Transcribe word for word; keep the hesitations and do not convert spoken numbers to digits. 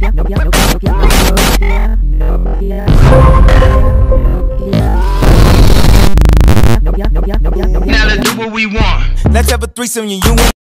Now let's do what we want. Let's have a threesome, you and